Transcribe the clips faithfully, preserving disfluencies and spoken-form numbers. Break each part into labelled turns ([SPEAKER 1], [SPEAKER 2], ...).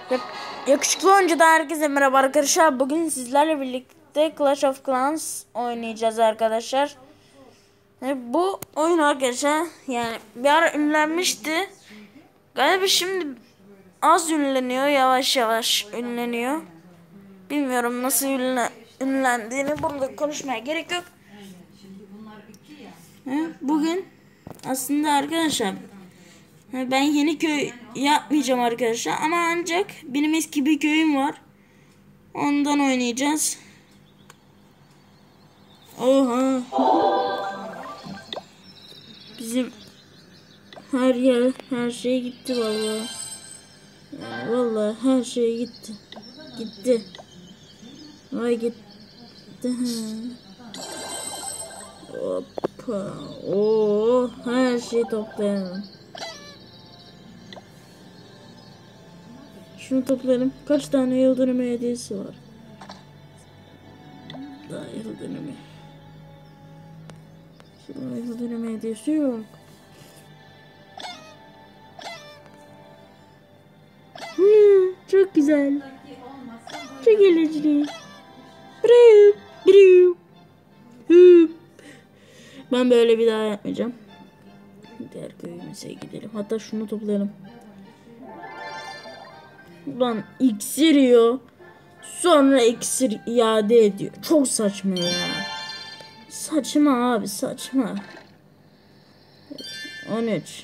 [SPEAKER 1] Yak yakışıklı oyuncudan herkese merhaba arkadaşlar. Bugün sizlerle birlikte Clash of Clans oynayacağız arkadaşlar. Yani bu oyun arkadaşlar yani bir ara ünlenmişti. Galiba şimdi az ünleniyor, yavaş yavaş ünleniyor. Bilmiyorum nasıl ünlen ünlendiğini burada konuşmaya gerek yok. Bugün aslında arkadaşlar ben yeni köy yapmayacağım arkadaşlar ama ancak benim eski bir köyüm var. Ondan oynayacağız. Oha. Bizim her yer her şey gitti vallahi. Yani vallahi her şey gitti. Gitti. Vay gitti. Hoppa. Oo, her şeyi toplayalım. Şunu toplayalım. Kaç tane yıl dönümü hediyesi var? Daha yıl dönümü. Daha yıl dönümü hediyesi yok. Hmm, çok güzel. Çok eğlenceli. Ben böyle bir daha yapmayacağım. Diğer köyümüze gidelim. Hatta şunu toplayalım. Ulan iksir yiyor. Sonra iksir iade ediyor. Çok saçma ya. Saçma abi, saçma. on üç.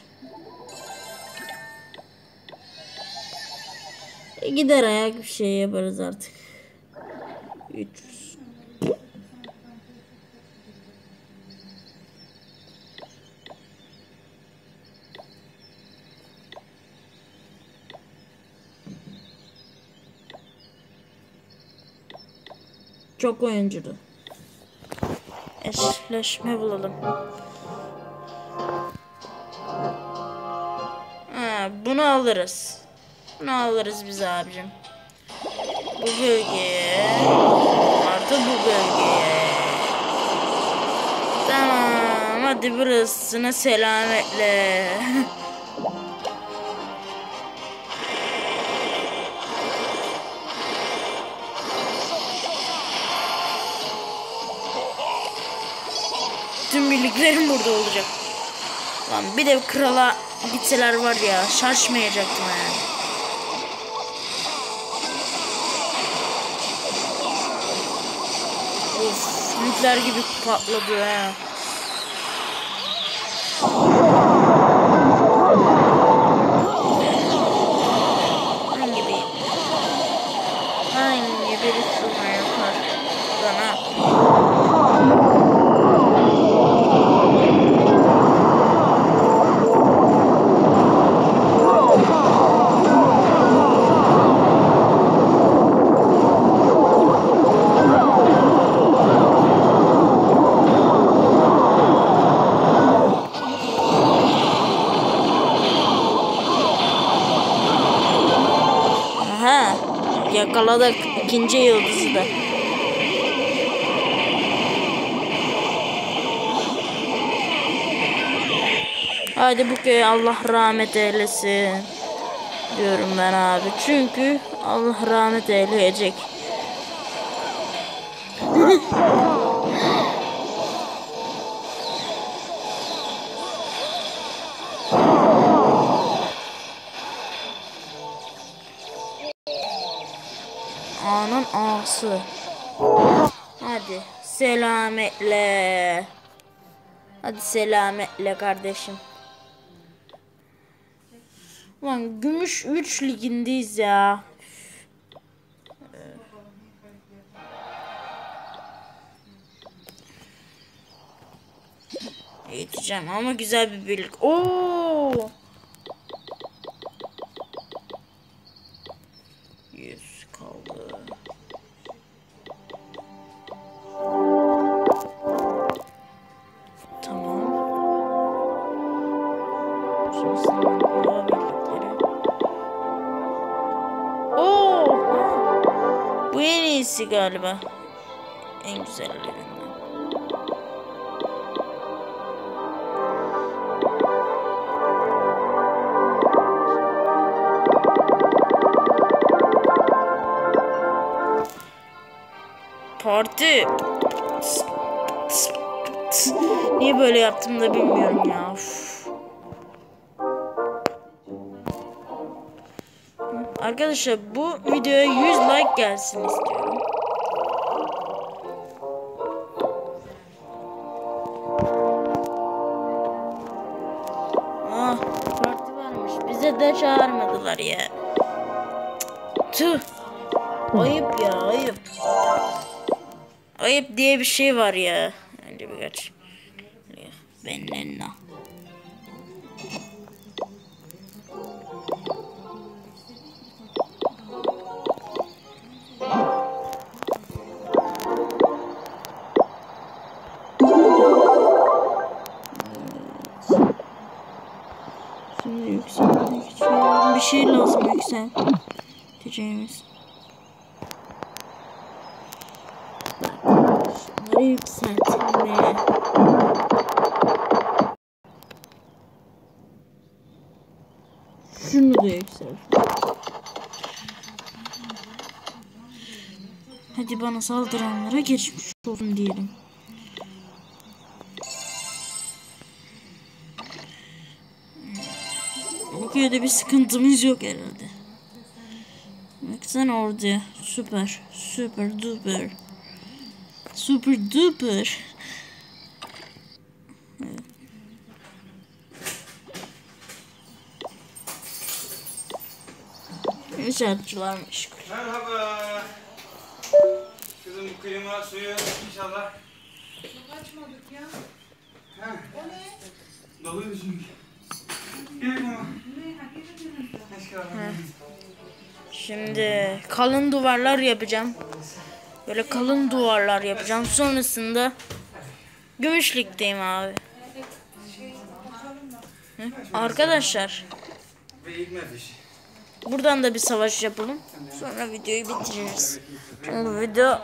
[SPEAKER 1] E gider ayak bir şey yaparız artık. üç. Çok oyunculu. Eşleşme bulalım. Ha, bunu alırız. Bunu alırız biz abicim. Bu bölgeye. Artı bu bölgeye. Tamam. Hadi burasına selametle. Tüm birliklerim burada olacak. Lan bir de krala gitseler var ya, şaşmayacaktım yani. Of, nükleer gibi patladı ha. Hangi bir hangi biri şuna yapar bana? Yakaladık ikinci yıldızı da. Hadi bu köye Allah rahmet eylesin diyorum ben abi. Çünkü Allah rahmet eyleyecek. Anın ağası. Hadi selametle. Hadi selametle kardeşim. Lan gümüş üç ligindeyiz ya. Eğiteceğim ama güzel bir birlik. Oo. yüz kaldı. Tamam. Oo. Bu en iyisi galiba. En güzellerinden. Parti. Tıs, tıs, tıs. Niye böyle yaptım da bilmiyorum ya. Uf. Arkadaşlar bu videoya yüz like gelsin istiyorum. Ah, parti varmış. Bize de çağırmadılar ya. Tüh. Ayıp ya, ayıp. Ayıp diye bir şey var ya. Önce birkaç. Benlenna. Şimdi yükseltmek için bir şey lazım yükselteceğimiz. Şunları yükseltme. Şunu da yükselt. Hadi bana saldıranlara geçmiş olsun diyelim. Bu köyde bir sıkıntımız yok herhalde. Baksana orada. Süper. Süper duper. Super duper. Evet. İnşaatçılar meşgul.
[SPEAKER 2] Merhaba. Kızım klima suyu inşallah.
[SPEAKER 3] Çok açmadık ya.
[SPEAKER 2] Heh.
[SPEAKER 3] O ne?
[SPEAKER 2] Doluydu çünkü. Gel klima.
[SPEAKER 3] Ne? Hakikaten.
[SPEAKER 2] Hoş geldin.
[SPEAKER 1] Şimdi kalın duvarlar yapacağım. Böyle kalın duvarlar yapacağım. Sonrasında Gümüşlük'teyim abi. Hı? Arkadaşlar
[SPEAKER 2] Ve ilk nefis.
[SPEAKER 1] buradan da bir savaş yapalım. Sonra videoyu bitiririz. Çünkü bu video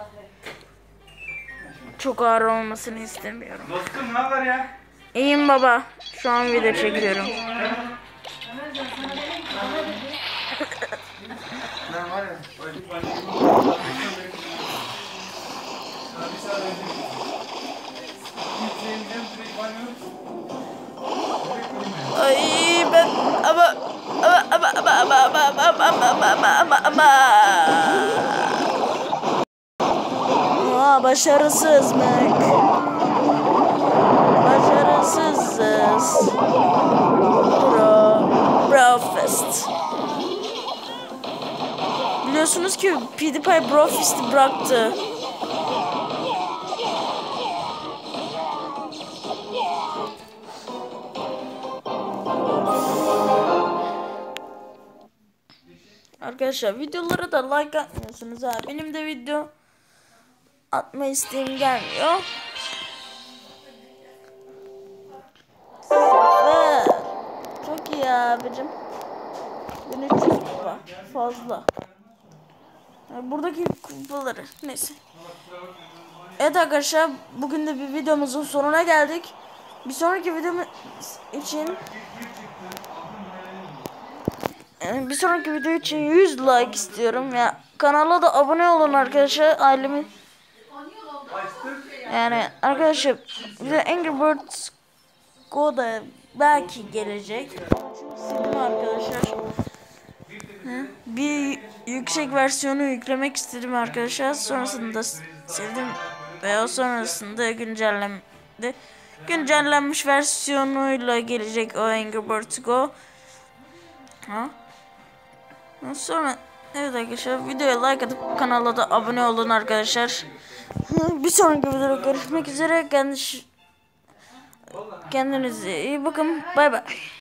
[SPEAKER 1] çok ağır olmasını istemiyorum.
[SPEAKER 2] Dostum ne haber ya?
[SPEAKER 1] İyiyim baba. Şu an video çekiyorum.
[SPEAKER 2] Ben var ya. Öldük ben. Bir saat önce. Gideceğimden direkt banyo.
[SPEAKER 1] Ay ben ama ama ama ama ama ama ama ama ama ama ama Aa, başarısız Mac. Başarısızız. Bro. Brofist. Biliyorsunuz ki PewDiePie Brofist'i bıraktı. Arkadaşlar videolara da like atmıyorsunuz ha. Benim de video atma isteğim gelmiyor. Sefer. Çok iyi abicim. bin üç yüz kupa. Fazla. Yani buradaki kupaları. Neyse. Evet arkadaşlar. Bugün de bir videomuzun sonuna geldik. Bir sonraki videomuz için Yani bir sonraki video için yüz like istiyorum ya. Kanala da abone olun arkadaşlar. Ailemin Yani arkadaşlar bize Angry Birds Go da belki gelecek. Çünkü sildim arkadaşlar. Bir yüksek versiyonu yüklemek istedim arkadaşlar. Sonrasında sildim ve o sonrasında güncellendi. Güncellenmiş versiyonuyla gelecek o Angry Birds Go. Ha? Sonra evet arkadaşlar videoya like atıp kanala da abone olun arkadaşlar. Bir sonraki videoda görüşmek üzere. Kendinize iyi bakın. Bay bay.